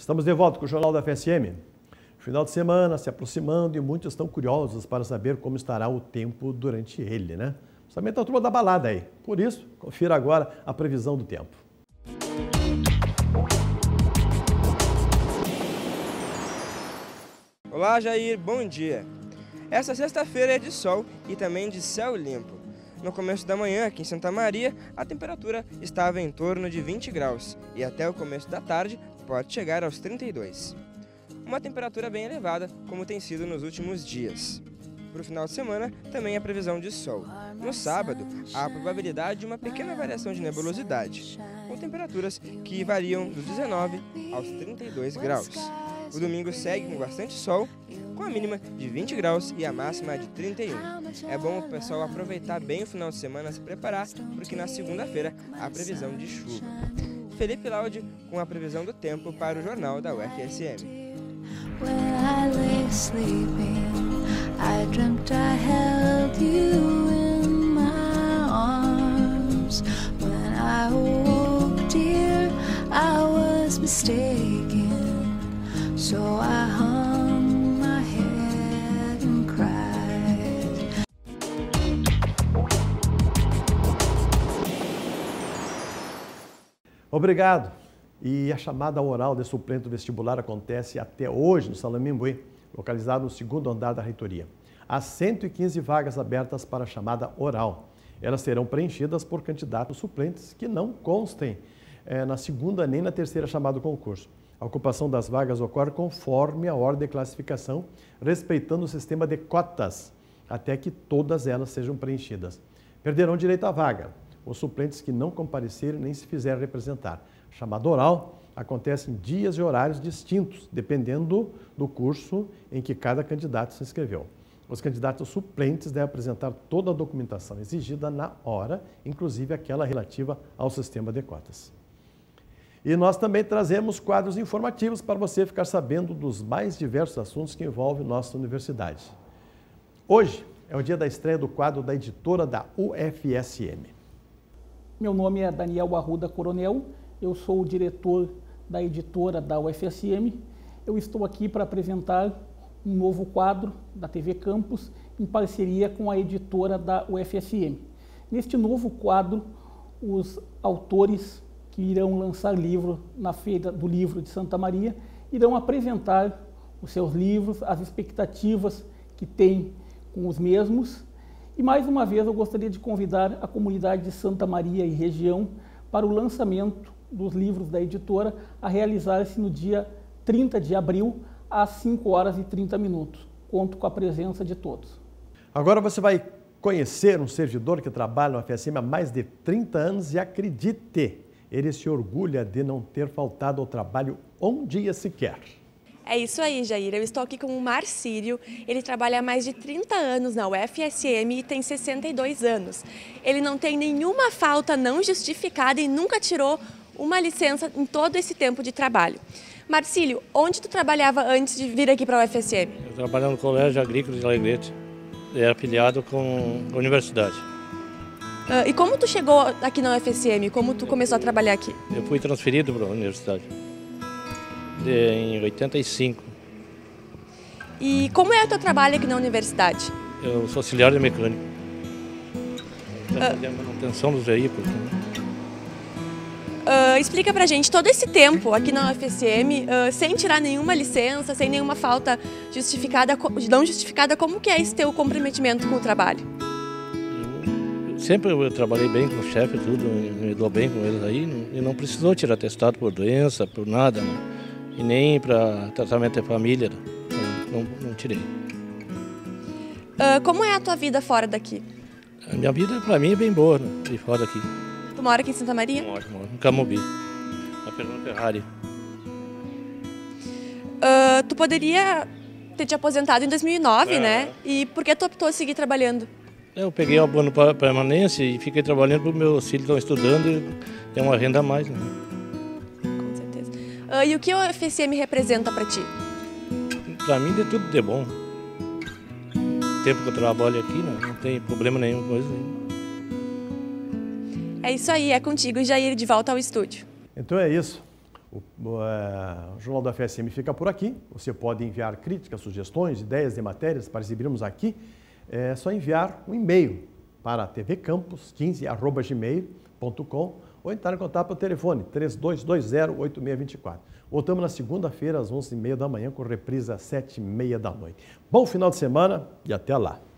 Estamos de volta com o Jornal da FSM. Final de semana se aproximando e muitos estão curiosos para saber como estará o tempo durante ele, né? Justamente a turma da balada aí. Por isso, confira agora a previsão do tempo. Olá, Jair, bom dia. Essa sexta-feira é de sol e também de céu limpo. No começo da manhã, aqui em Santa Maria, a temperatura estava em torno de 20 graus e até o começo da tarde pode chegar aos 32. Uma temperatura bem elevada, como tem sido nos últimos dias. Para o final de semana, também há previsão de sol. No sábado, há a probabilidade de uma pequena variação de nebulosidade, com temperaturas que variam dos 19 aos 32 graus. O domingo segue com bastante sol, com a mínima de 20 graus e a máxima de 31. É bom o pessoal aproveitar bem o final de semana, se preparar, porque na segunda-feira há previsão de chuva. Felipe Laude com a previsão do tempo para o Jornal da UFSM. So I hung my head and cried. Obrigado. E a chamada oral de suplente vestibular acontece até hoje no Salão Mimbuí, localizado no segundo andar da reitoria. Há 115 vagas abertas para a chamada oral. Elas serão preenchidas por candidatos suplentes que não constem na segunda nem na terceira chamada do concurso. A ocupação das vagas ocorre conforme a ordem de classificação, respeitando o sistema de cotas, até que todas elas sejam preenchidas. Perderão direito à vaga os suplentes que não comparecerem nem se fizerem representar. A chamada oral acontece em dias e horários distintos, dependendo do curso em que cada candidato se inscreveu. Os candidatos suplentes devem apresentar toda a documentação exigida na hora, inclusive aquela relativa ao sistema de cotas. E nós também trazemos quadros informativos para você ficar sabendo dos mais diversos assuntos que envolvem nossa universidade. Hoje é o dia da estreia do quadro da editora da UFSM. Meu nome é Daniel Arruda Coronel, eu sou o diretor da editora da UFSM. Eu estou aqui para apresentar um novo quadro da TV Campus em parceria com a editora da UFSM. Neste novo quadro, os autores que irão lançar livro na Feira do Livro de Santa Maria, irão apresentar os seus livros, as expectativas que têm com os mesmos. E mais uma vez eu gostaria de convidar a comunidade de Santa Maria e região para o lançamento dos livros da editora a realizar-se no dia 30 de abril, às 5 horas e 30 minutos. Conto com a presença de todos. Agora você vai conhecer um servidor que trabalha no FSM há mais de 30 anos e acredite, ele se orgulha de não ter faltado ao trabalho um dia sequer. É isso aí, Jair. Eu estou aqui com o Marcílio. Ele trabalha há mais de 30 anos na UFSM e tem 62 anos. Ele não tem nenhuma falta não justificada e nunca tirou uma licença em todo esse tempo de trabalho. Marcílio, onde tu trabalhava antes de vir aqui para a UFSM? Eu trabalhava no Colégio Agrícola de Alegrete. Era afiliado com a universidade. E como tu chegou aqui na UFSM? Como tu começou a trabalhar aqui? Eu fui transferido para a universidade em 85. E como é o teu trabalho aqui na universidade? Eu sou auxiliar de mecânico. Fazendo a manutenção dos veículos. Explica pra gente, todo esse tempo aqui na UFSM, sem tirar nenhuma licença, sem nenhuma falta justificada, não justificada, como que é esse teu comprometimento com o trabalho? Sempre eu trabalhei bem com o chefe, tudo, me dou bem com eles aí, e não precisou tirar atestado por doença, por nada, né? E nem para tratamento de família, não tirei. Como é a tua vida fora daqui? A minha vida, para mim, é bem boa, né? De fora daqui. Tu mora aqui em Santa Maria? Moro em Camobi, na Fernando Ferrari. Tu poderia ter te aposentado em 2009, né? E por que tu optou a seguir trabalhando? Eu peguei o abono para permanência e fiquei trabalhando para os meus filhos estão estudando e tem uma renda a mais. Né? Com certeza. E o que o UFSM representa para ti? Para mim é tudo de bom. O tempo que eu trabalho aqui, não tem problema nenhum com isso. É isso aí, é contigo, Jair, de volta ao estúdio. Então é isso. O Jornal da FSM fica por aqui. Você pode enviar críticas, sugestões, ideias de matérias para exibirmos aqui. É só enviar um e-mail para tvcampus15@gmail.com ou entrar em contato pelo telefone 3220-8624. Voltamos na segunda-feira às 11h30 da manhã com reprise às 7h30 da noite. Bom final de semana e até lá!